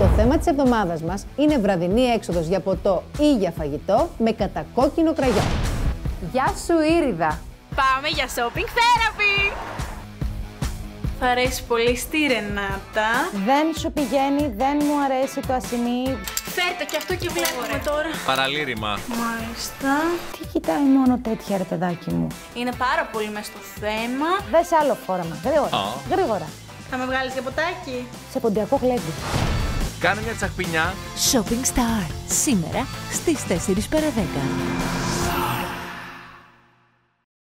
Το θέμα της εβδομάδας μας είναι βραδινή έξοδος για ποτό ή για φαγητό με κατακόκκινο κραγιό. Γεια σου Ήριδα! Πάμε για shopping therapy! Θα αρέσει πολύ στη Ρενάτα. Δεν σου πηγαίνει, δεν μου αρέσει το ασημί. Φέρτε και αυτό και βλέπουμε τώρα. Παραλήρημα. Μάλιστα. Τι κοιτάει μόνο τέτοια ρε παιδάκι μου. Είναι πάρα πολύ μες στο θέμα. Δες άλλο φόραμα, γρήγορα, γρήγορα. Θα με βγάλεις για ποτάκι. Σε ποντιακό γλέντι. Κάνε μια τσαχπινιά. Shopping Star. Σήμερα στις 4 παρα 10.